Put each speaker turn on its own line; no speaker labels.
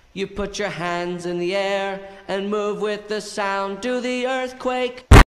You put your hands in the air and move with the sound. Do the earthquake.